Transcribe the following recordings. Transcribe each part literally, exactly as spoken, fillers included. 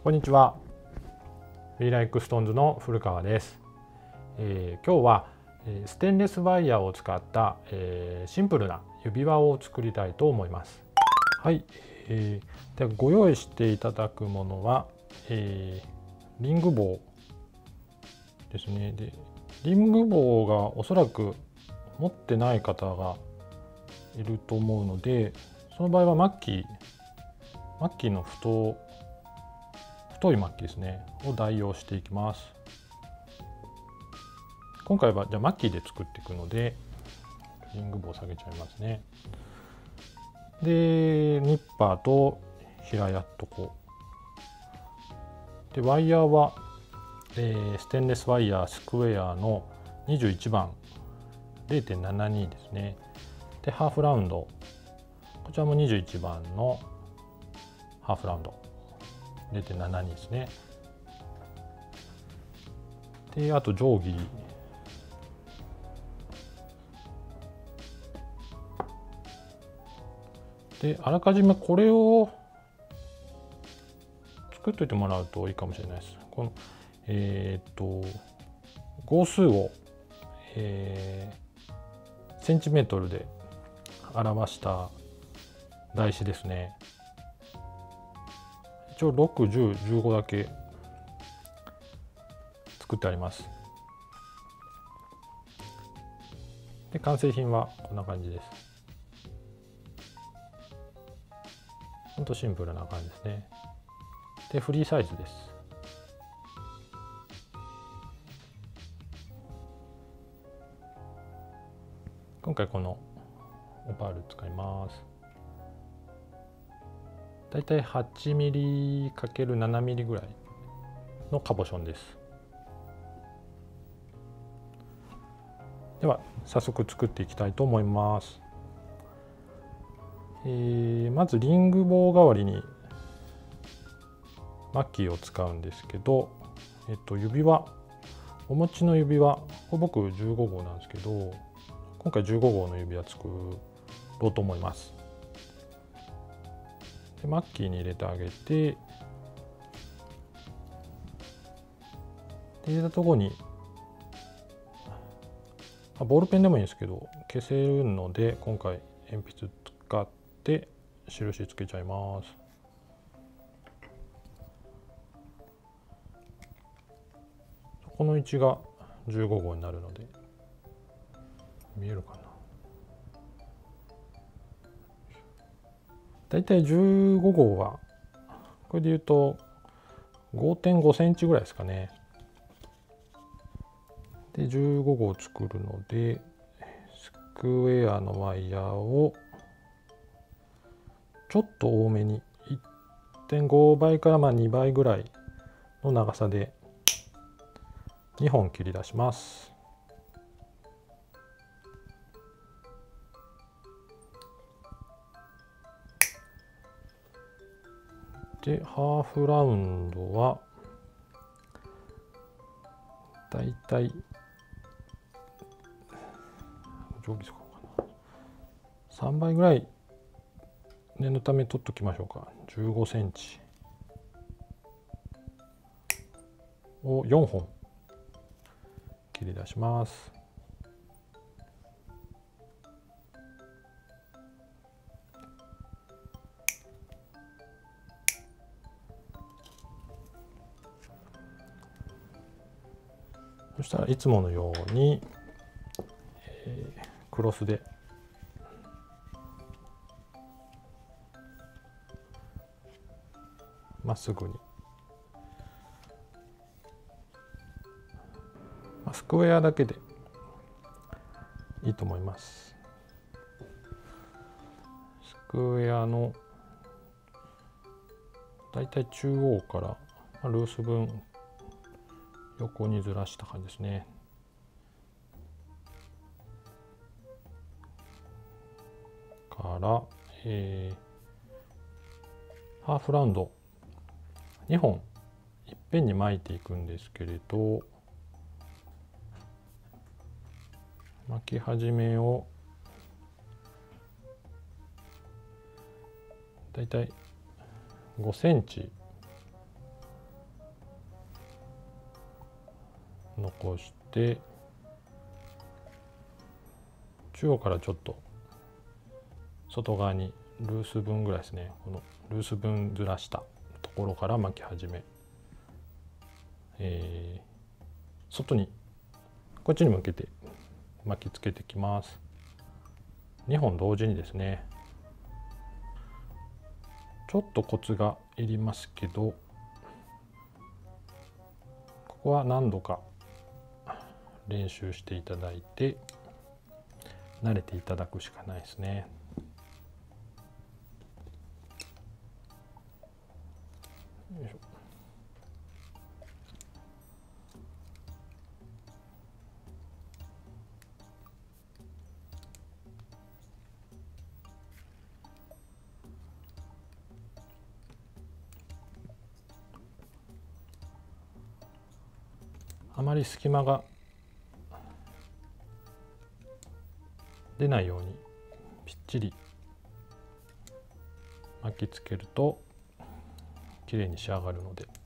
こんにちは。We Like Stones の古川です。えー、今日はステンレスワイヤーを使った、えー、シンプルな指輪を作りたいと思います。はい、えー、ではご用意していただくものは、えー、リング棒ですね。で、リング棒がおそらく持ってない方がいると思うので、その場合はマッキー、マッキーの太太いマッキーですねを代用していきます。今回はじゃあマッキーで作っていくのでリング棒を下げちゃいますね。でニッパーと平やっとこうで、ワイヤーは、えー、ステンレスワイヤースクエアのにじゅういちばん れいてんななに ですね。でハーフラウンド、こちらもにじゅういちばんのハーフラウンド れいてんななに ですね。であと定規で、あらかじめこれを作っといてもらうといいかもしれないです。このえっ、と号数を、えー、センチメートルで表した台紙ですね。一応ろく、じゅう、じゅうごだけ作ってあります。で完成品はこんな感じです。ほんとシンプルな感じですね。でフリーサイズです。今回このオパール使います。だいたいはちミリかけるななミリぐらいのカボションです。では早速作っていきたいと思います。えー、まずリング棒代わりにマッキーを使うんですけど、えっと、指輪、お持ちの指輪、これ僕じゅうごごうなんですけど、今回じゅうごごうの指輪作ろうと思います。でマッキーに入れてあげて、で入れたところにボールペンでもいいんですけど消せるので、今回鉛筆使って印つけちゃいます。この位置がじゅうごごうになるので見えるかな。だいたいじゅうごごうはこれでいうと ごてんごセンチぐらいですかね。でじゅうごごう作るのでスクエアのワイヤーをちょっと多めに いってんごばいからまあにばいぐらいの長さでにほん切り出します。でハーフラウンドはだいたい定規使おうかな、さんばいぐらい念のため取っときましょうか。じゅうごセンチをよんほん切り出します。そしたらいつものように、えー、クロスでまっすぐに、まあ、スクエアだけでいいと思います。スクエアのだいたい中央からルース分横にずらした感じですね。から、えー、ハーフラウンドにほんいっぺんに巻いていくんですけれど、巻き始めをだいたいごセンチ残して、中央からちょっと外側にルース分ぐらいですね、このルース分ずらしたところから巻き始め、えー、外にこっちに向けて巻きつけていきます。にほん同時にですね。ちょっとコツがいりますけど、ここは何度か練習していただいて慣れていただくしかないですね。よいしょ。あまり隙間が出ないようにぴっちり巻きつけるときれいに仕上がるので。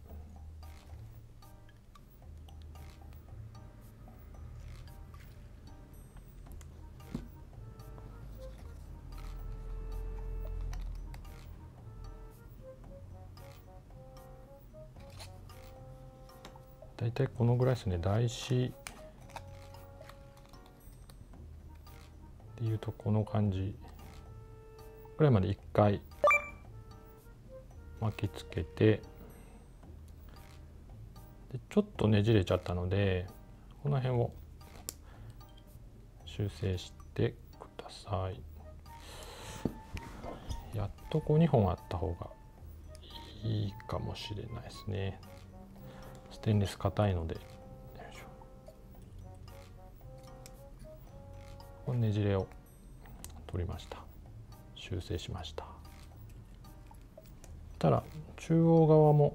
だいたいこのぐらいですね。台紙でいうとこの感じぐらいまでいっかい巻きつけて、でちょっとねじれちゃったのでこの辺を修正してください。やっとこうにほんあった方がいいかもしれないですね。ステンレス硬いので。よいしょ。このねじれを取りました。修正しました。たら中央側も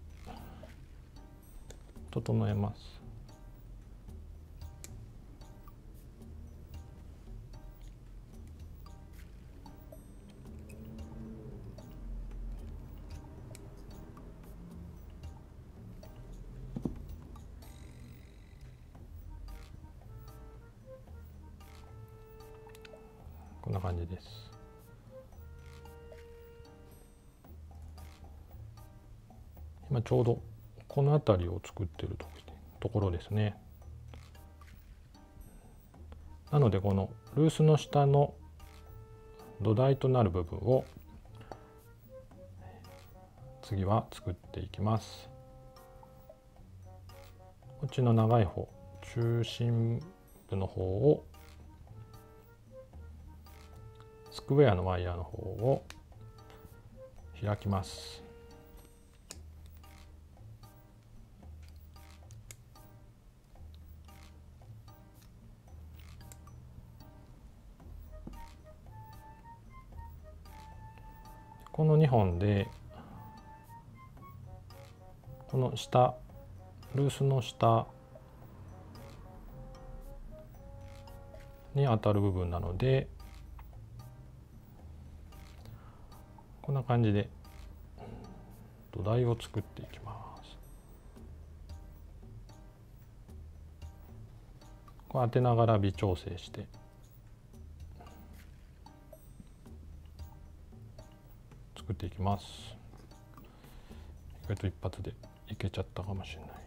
整えます。こんな感じです。今ちょうどこの辺りを作ってるところですね。なのでこのルースの下の土台となる部分を次は作っていきます。こっちの長い方、中心部の方をスクエアのワイヤーの方を開きます。このにほんでこの下ルースの下に当たる部分なのでこんな感じで土台を作っていきます。こう当てながら微調整して作っていきます。意外と一発でいけちゃったかもしれない。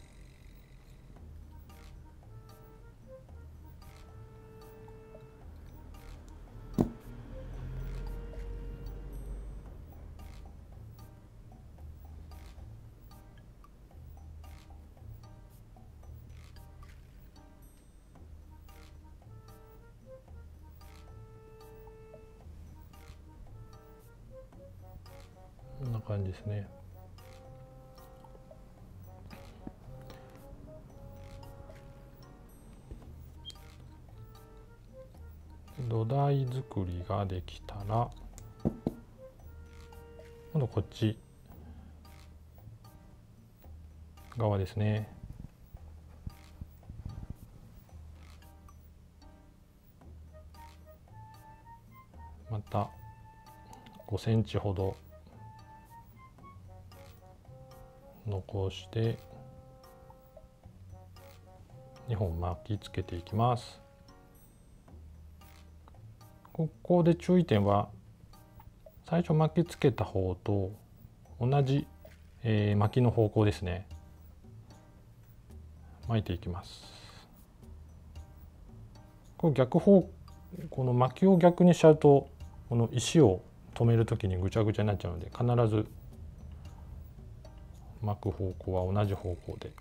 こんな感じですね。土台作りができたら今度こっち側ですね。またごセンチほど残してにほん巻きつけていきます。ここで注意点は、最初巻きつけた方と同じ、えー、巻きの方向ですね。巻いていきます。これ逆方この巻きを逆にしちゃうと、この石を止めるときにぐちゃぐちゃになっちゃうので、必ず巻く方向は同じ方向で。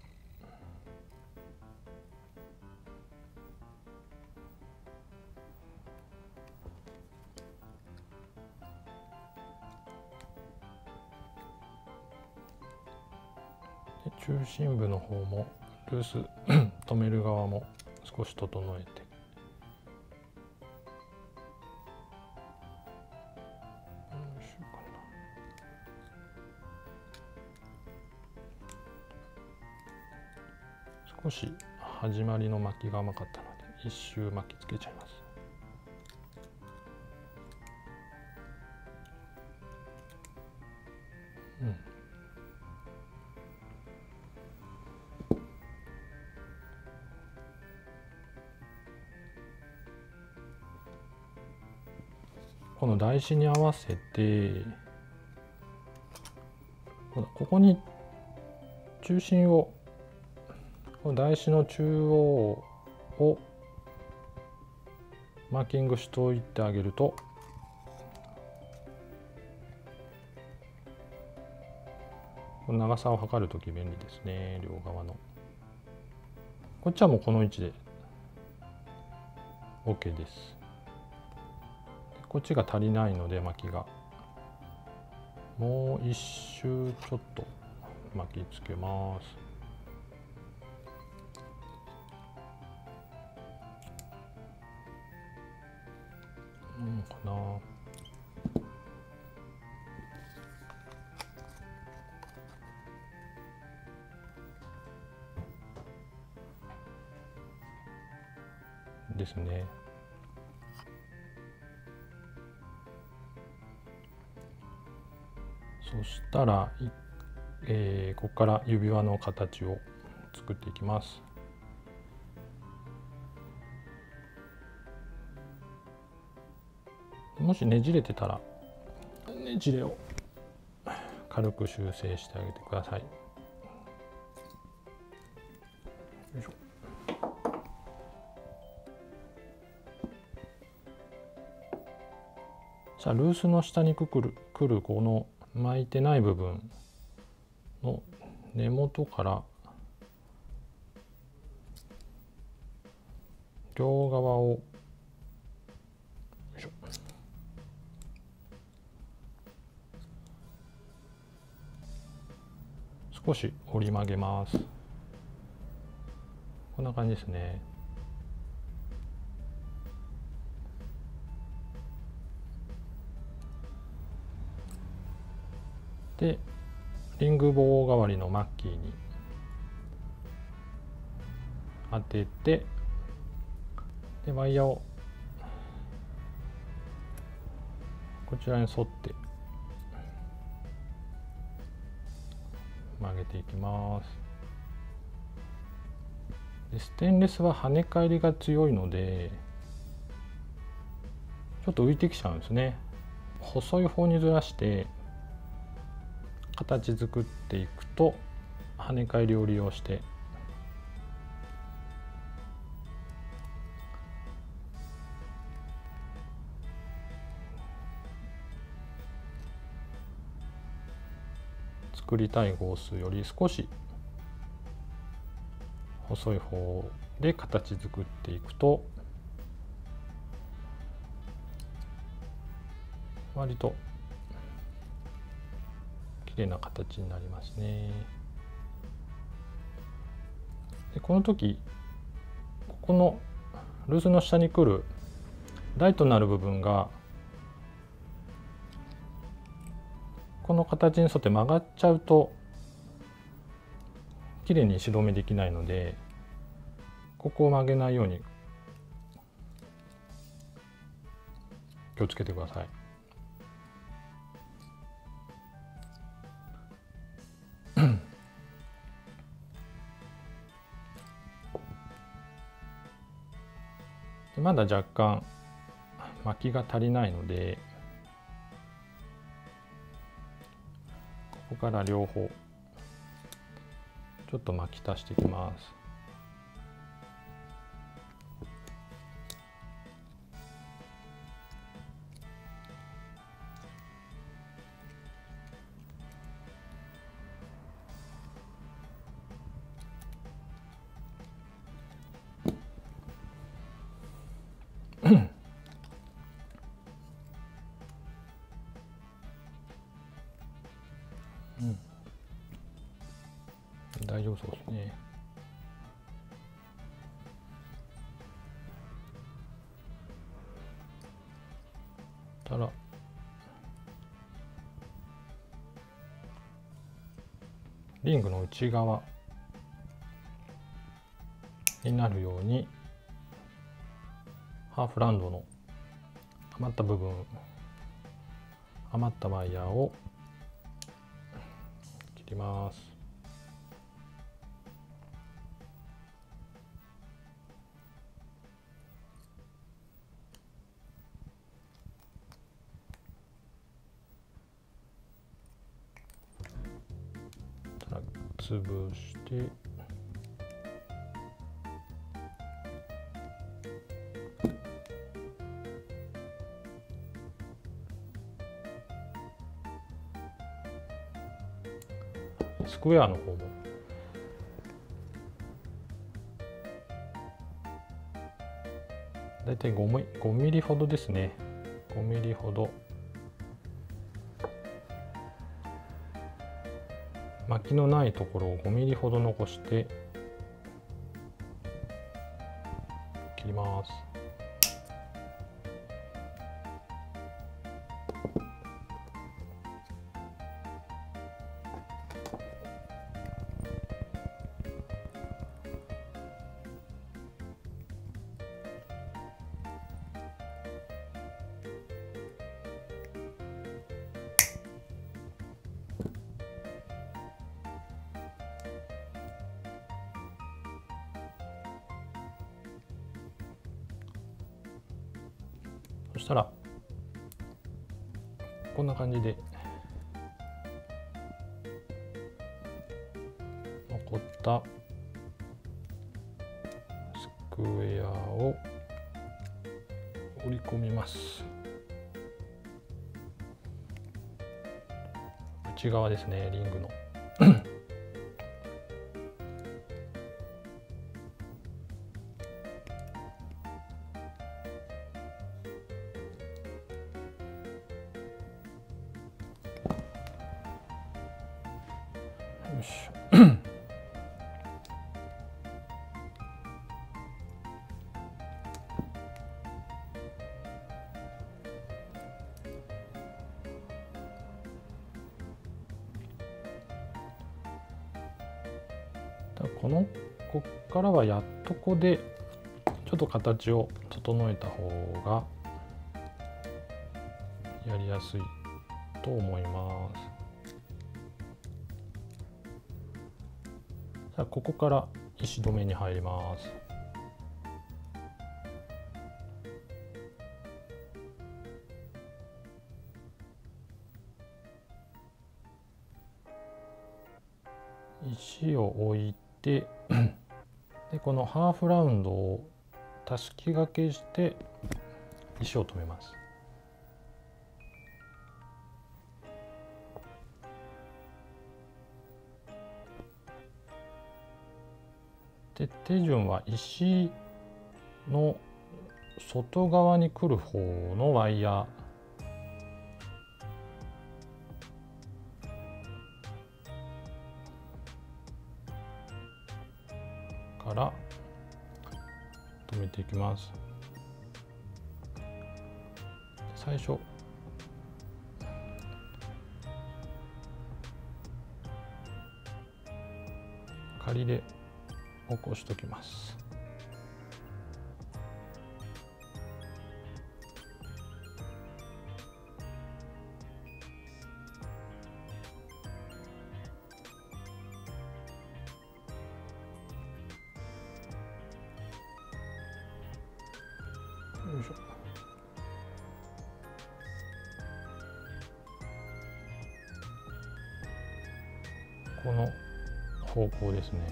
中心部の方もルース止める側も少し整えて、少し始まりの巻きが甘かったので一周巻きつけちゃいます。うん、この台紙に合わせてここに中心を、この台紙の中央をマーキングしておいてあげると、この長さを測るとき便利ですね。両側のこっちはもうこの位置で OK です。こっちが足りないので巻きがもう一周ちょっと巻きつけます。うんかな。ですね。そしたら、えー、ここから指輪の形を作っていきます。もしねじれてたらねじれを軽く修正してあげてください。よいしょ。さあルースの下にくるくるこの巻いてない部分の根元から両側をよいしょ少し折り曲げます。こんな感じですね。でリング棒代わりのマッキーに当てて、でワイヤーをこちらに沿って曲げていきます。でステンレスは跳ね返りが強いのでちょっと浮いてきちゃうんですね。細い方にずらして形作っていくと跳ね返りを利用して作りたい号数より少し細い方で形作っていくと割と綺麗な形になりますね。でこの時ここのルースの下に来る台となる部分がこの形に沿って曲がっちゃうと綺麗に石止めできないので、ここを曲げないように気をつけてください。 まだ若干巻きが足りないので、ここから両方ちょっと巻き足していきます。うん、大丈夫そうですね。たらリングの内側になるようにハーフラウンドの余った部分、余ったワイヤーを切ります。たら潰してスクエアの方もだいたいごミリほどですね。ごミリほど巻きのないところをごミリほど残して切ります。そしたらこんな感じで残ったスクエアを折り込みます。内側ですね、リングのよいしょこのこっからはやっとこでちょっと形を整えた方がやりやすいと思います。じゃあここから石止めに入ります。石を置いてでこのハーフラウンドをたすき掛けして石を止めます。で手順は石の外側に来る方のワイヤーから止めていきます。最初仮で起こしておきます。 よいしょ。この方向ですね。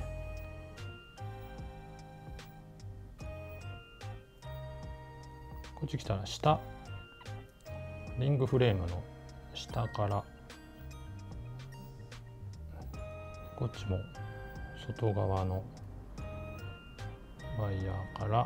こっち来たら下、リングフレームの下からこっちも外側のワイヤーから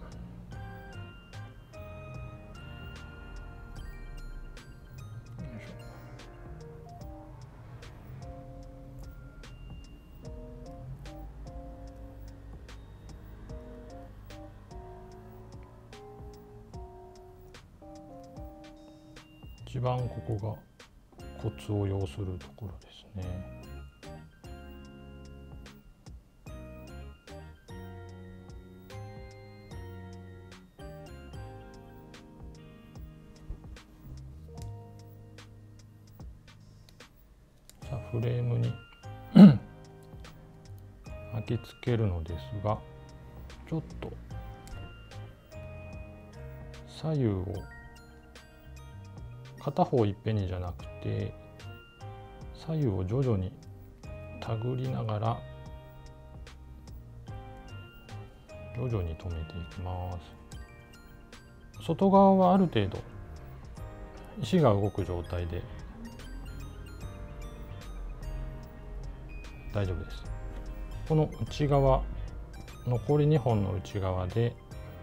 一番ここがコツを要するところですね。さあフレームに巻きつけるのですが、ちょっと左右を片方いっぺんにじゃなくて左右を徐々に手繰りながら徐々に留めていきます。外側はある程度石が動く状態で大丈夫です。この内側、残りにほんの内側で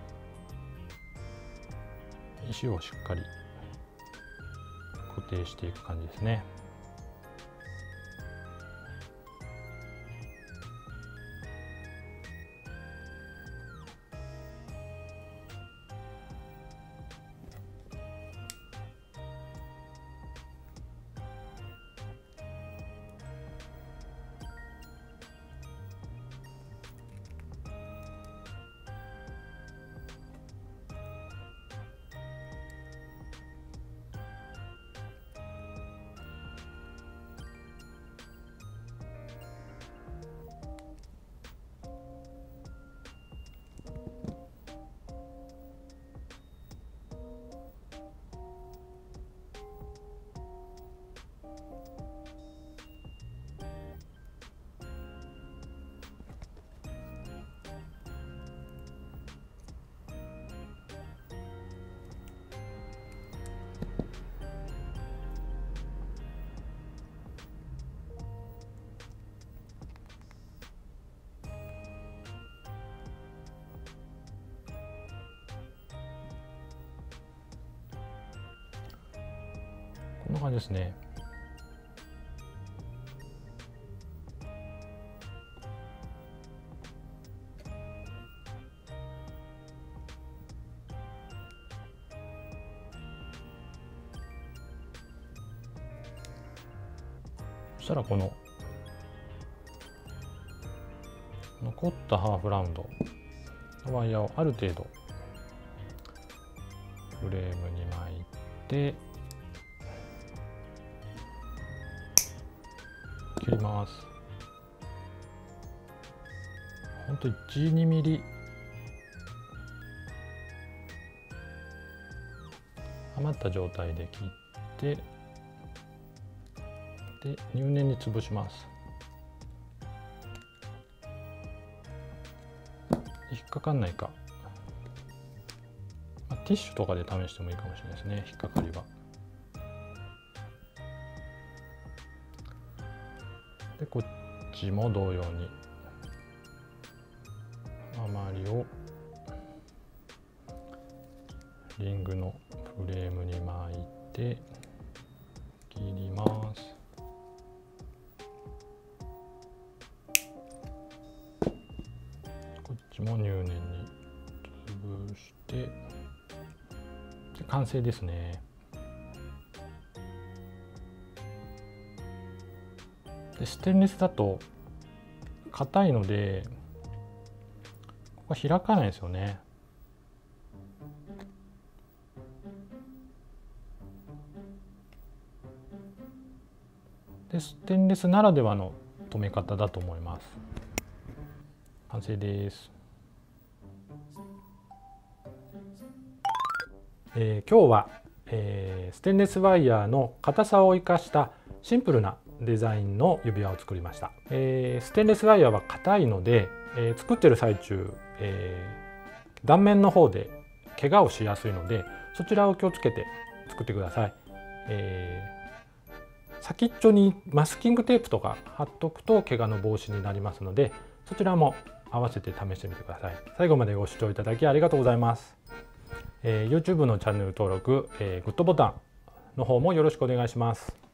石をしっかり固定していく感じですね。こんな感じですね。そしたらこの残ったハーフラウンドのワイヤーをある程度フレームに巻いて切ります。ほんといち、にミリ余った状態で切ってで入念に潰します。引っかかんないか、まあ、ティッシュとかで試してもいいかもしれないですね、引っかかりは。でこっちも同様に余りをリングのフレームに巻いて切ります。こっちも入念に潰してで完成ですね。でステンレスだと硬いのでここ開かないですよね。でステンレスならではの留め方だと思います。完成です。 えー、今日は、えー、ステンレスワイヤーの硬さを生かしたシンプルなデザインの指輪を作りました。えー、ステンレスワイヤーは硬いので、えー、作ってる最中、えー、断面の方で怪我をしやすいので、そちらを気をつけて作ってください。えー、先っちょにマスキングテープとか貼っとくと怪我の防止になりますので、そちらも合わせて試してみてください。最後までご視聴いただきありがとうございます。えー、YouTube のチャンネル登録、えー、グッドボタンの方もよろしくお願いします。